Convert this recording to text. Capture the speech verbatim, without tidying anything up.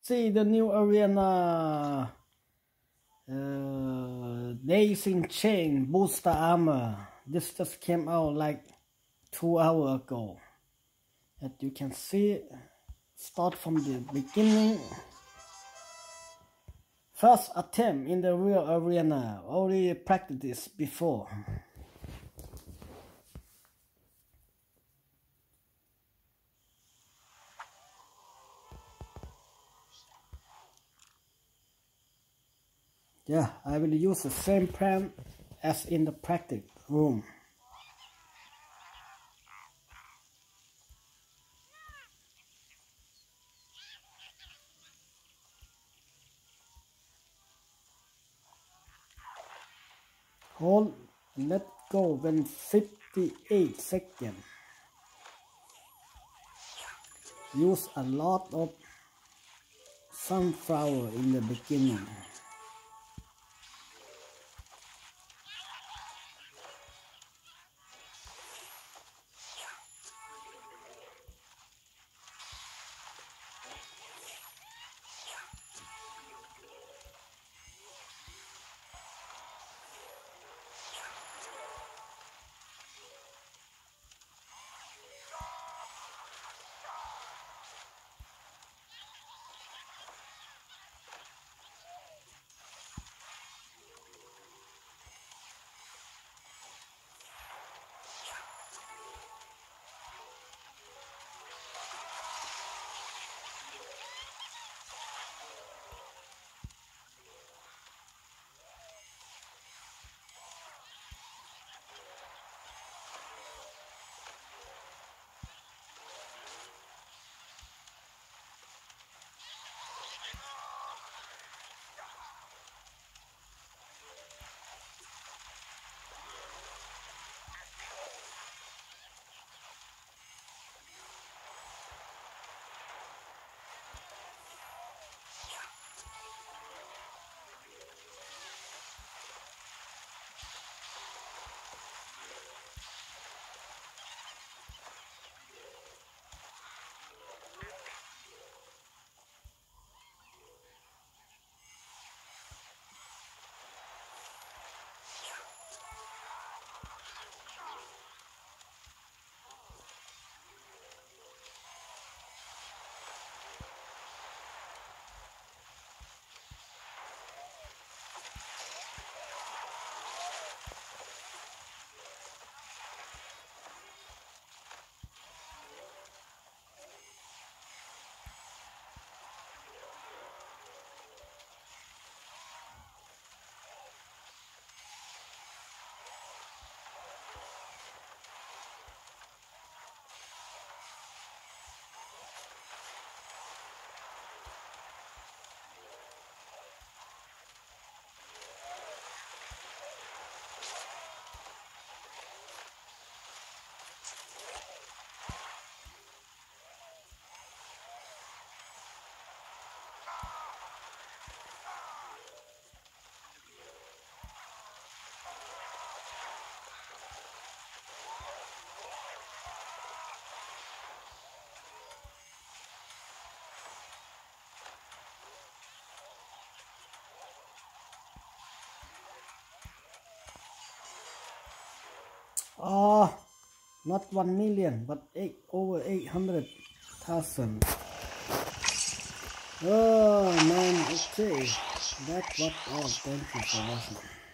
See the new arena, uh, Dazey Chain Boosterama. This just came out like two hours ago. As you can see, start from the beginning. First attempt in the real arena. Already practiced this before. Yeah, I will use the same plan as in the practice room. Hold and let go when fifty-eight seconds. Use a lot of sunflower in the beginning. Oh, not one million, but eight, over eight hundred thousand. Oh man, okay. That's what all. Thank you for watching.